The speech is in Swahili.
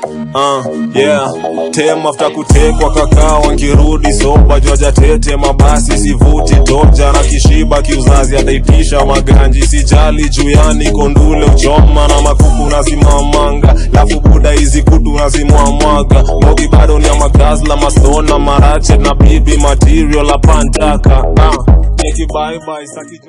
Yeah, tem after kutekwa kakaa wangirudi soba joja tete mabasi sivuti toja na kishiba kiuzazi ataitisha maganji sijali juyani kondule uchoma na makuku nazimamanga lafu buda hizi kutu nazimwamwaga mogi bado ni ya magazla masona marache na bibi material la pantaka neki bye bye saki